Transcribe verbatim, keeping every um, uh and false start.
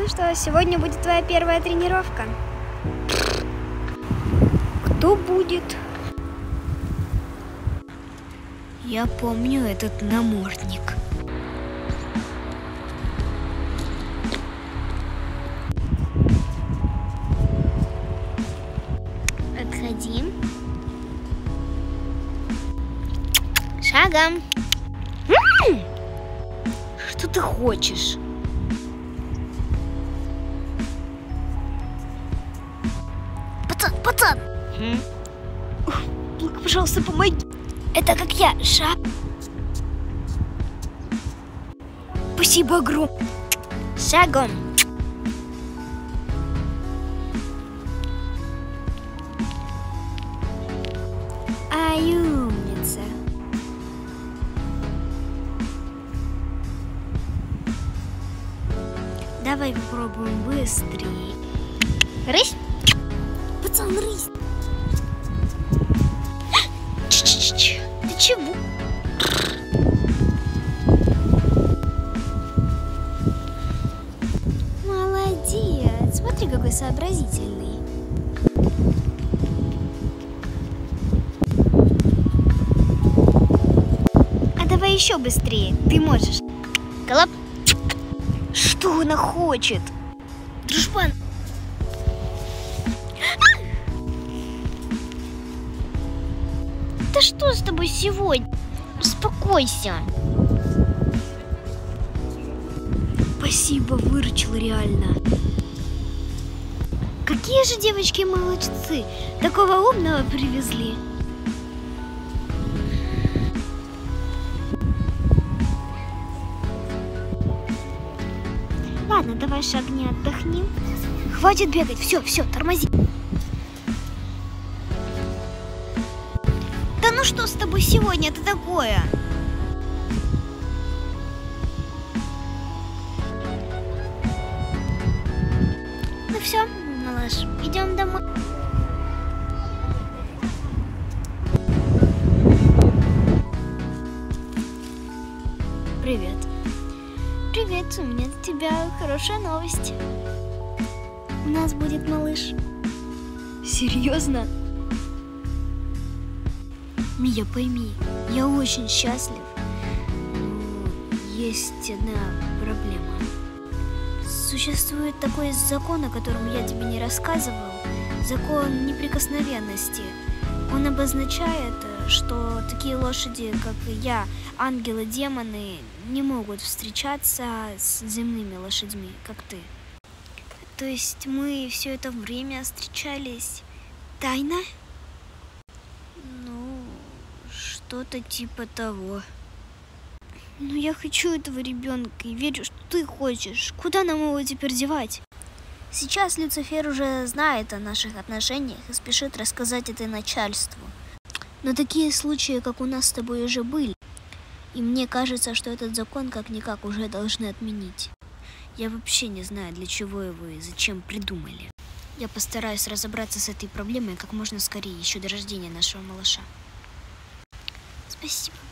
Ну что, сегодня будет твоя первая тренировка. Кто будет? Я помню этот намордник. Отходи. Шагом. Что ты хочешь? Пацан, пацан! М? Только, пожалуйста, помоги. Это как я, шаг. Спасибо огромное. Шагом. Ай, умница. Давай попробуем быстрее. Рысь? Пацан, рысь. Ч-ч-ч. Ты чего? Молодец. Смотри, какой сообразительный. А давай еще быстрее. Ты можешь. Колоб. Что она хочет? Дружбан. Да что с тобой сегодня? Успокойся. Спасибо, выручил реально. Какие же девочки молодцы. Такого умного привезли. Ладно, давай шагни, отдохни. Хватит бегать, все, все, тормози. Да ну что с тобой сегодня-то такое? Ну все, малыш, идем домой. Привет. Привет, у меня для тебя хорошая новость. У нас будет малыш. Серьезно? Мия, пойми, я очень счастлив, но есть одна проблема. Существует такой закон, о котором я тебе не рассказывал, закон неприкосновенности. Он обозначает, что такие лошади, как я, ангелы, демоны, не могут встречаться с земными лошадьми, как ты. То есть мы все это время встречались тайно? Ну, что-то типа того. Но я хочу этого ребенка и верю, что ты хочешь. Куда нам его теперь девать? Сейчас Люцифер уже знает о наших отношениях и спешит рассказать это начальству. Но такие случаи, как у нас с тобой, уже были. И мне кажется, что этот закон как-никак уже должны отменить. Я вообще не знаю, для чего его и зачем придумали. Я постараюсь разобраться с этой проблемой как можно скорее, еще до рождения нашего малыша. Спасибо.